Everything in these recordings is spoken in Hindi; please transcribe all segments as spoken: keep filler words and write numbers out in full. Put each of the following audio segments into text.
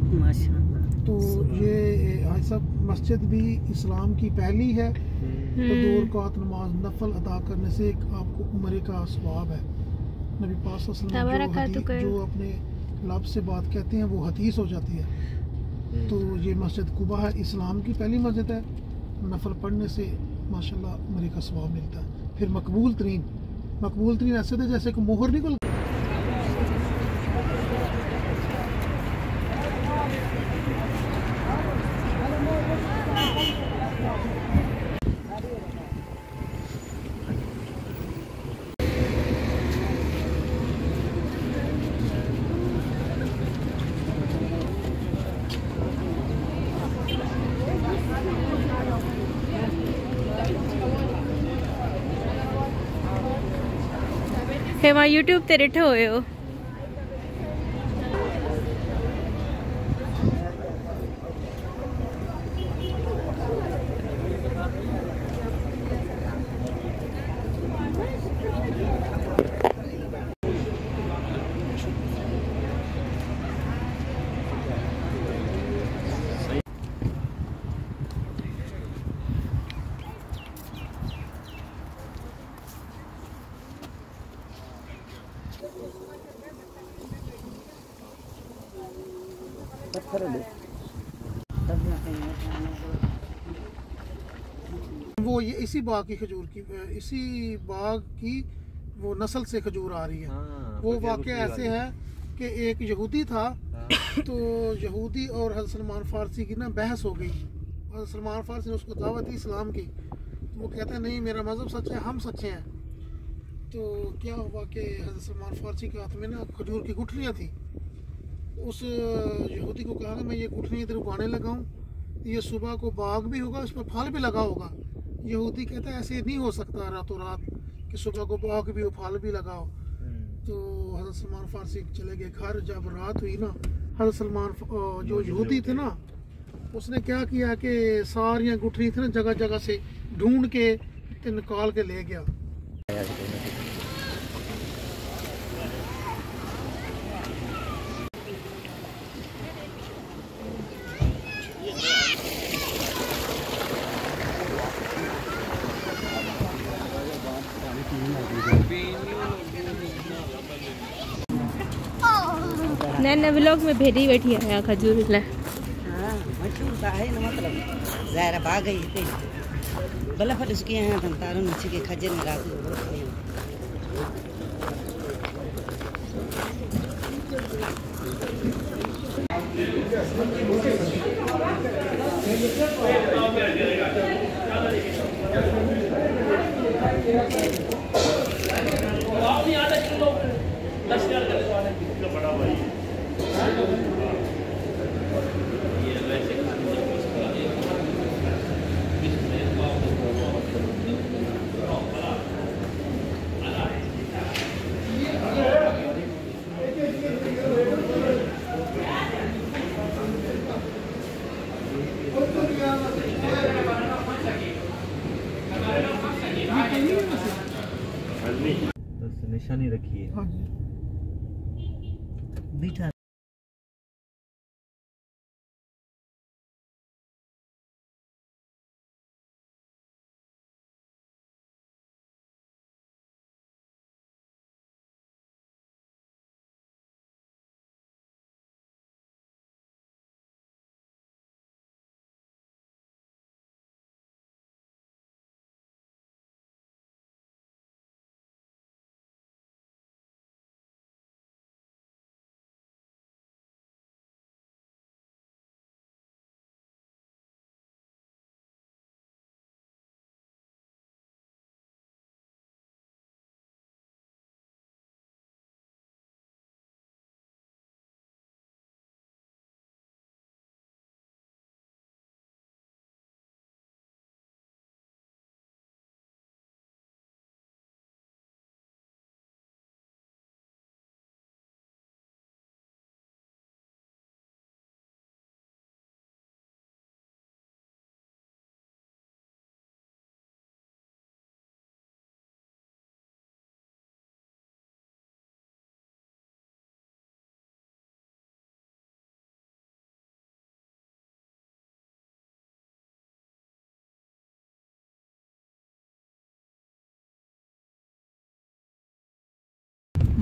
माशाअल्लाह। तो ये भाई साहब मस्जिद भी इस्लाम की पहली है, तो दो रकात नमाज नफल अदा करने से एक आपको उम्र का सवाब है। नबी पाक सल्लल्लाहु अलैहि वसल्लम जो, जो अपने लब से बात कहते हैं वो हदीस हो जाती है। तो ये मस्जिद कुबा है, इस्लाम की पहली मस्जिद है। नफल पढ़ने से माशाल्लाह उम्र का सवाब मिलता है। फिर मकबूल तरीन मकबूल तरीन ऐसे थे जैसे कि मोहर निकल। हेमा यूट्यूब ते ॾिठो हुयो। वो ये इसी बाग की खजूर की इसी बाग की वो नस्ल से खजूर आ रही है। हाँ, वो वाक़या ऐसे है कि एक यहूदी था। हाँ। तो यहूदी और हज़रत सलमान फ़ारसी की ना बहस हो गई। हज़रत सलमान फ़ारसी ने उसको दावत दी इस्लाम की, तो वो कहता है नहीं मेरा मज़हब सच है, हम सच्चे हैं। तो क्या हुआ कि हज़रत सलमान फ़ारसी के हाथ में ना खजूर की गुठलियाँ थी। उस यहूदी को कहा मैं ये गुठलियाँ इधर उगाने लगाऊँ, ये सुबह को बाग भी होगा, उस पर फल भी लगा होगा। यहूदी कहता है ऐसे नहीं हो सकता रातों रात कि सुबह को बाग भी हो फल भी लगाओ। तो हज़रत सलमान फ़ारसी चले गए घर। जब रात हुई ना, हज़रत सलमान जो यहूदी थे ना, उसने क्या किया कि सारियाँ गुठली थी ना जगह जगह से ढूंढ के निकाल के ले गया। नए व्लॉग में भेजी बैठी है खजूर ला। हाँ मशहूर का है ना, मतलब ज़ाहिर भाग गई थे भला फट उसके यहाँ तन तारों नीचे के खजर में रात को बहुत नहीं। निशानी रखी है। हाँ जी। बीठा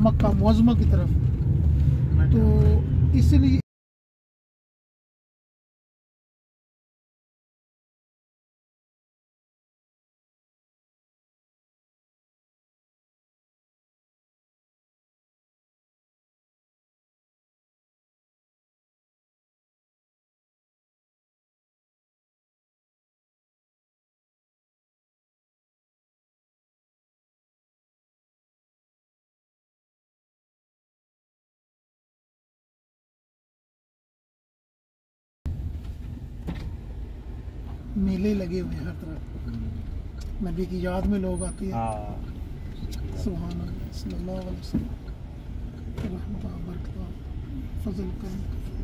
मक्का मुअज़्ज़मा की तरफ, तो इसलिए मेले लगे हुए हैं हर तरफ, नबी की याद में लोग आते हैं। सुभान अल्लाह सल्लल्लाहु अलैहि वसल्लम, रहमत बरकत फजल करम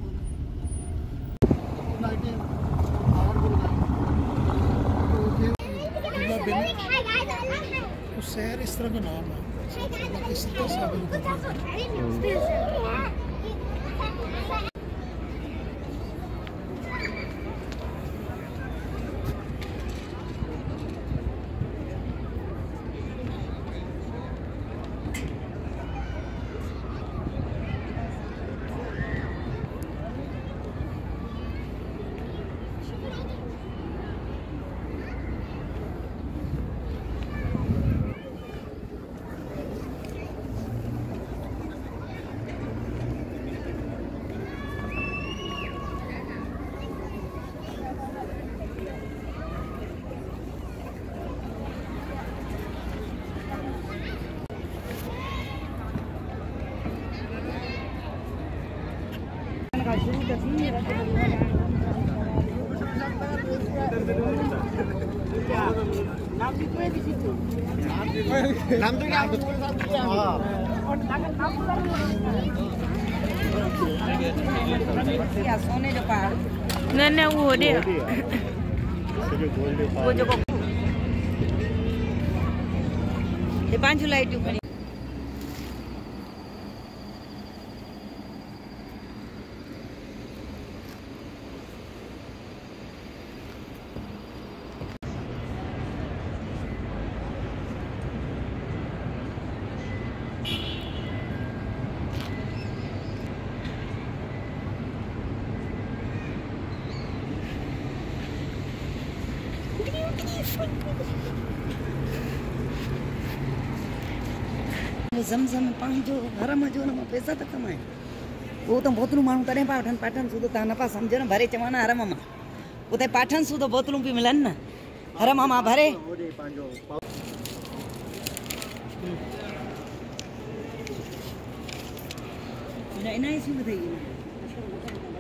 लाइटें और बुलाएं। तो शहर इस तरह का नाम है, बाकी सत्तर साल सोने जो पहाड़ न न वो हो रहा वो जो ये पांच लाइट ऊपर ज़मज़म पंहिंजो हरम जो न पैसा त कमाए वो तो बोतलूं माण्हू तॾहिं पिया वठनि पाठन सूदो तव्हां न पिया सम्झो न भरे चवनि हरम मां उते पाठन सूदो बोतलूं पई मिलनि न हरम मां भरे इन ई सूद अथई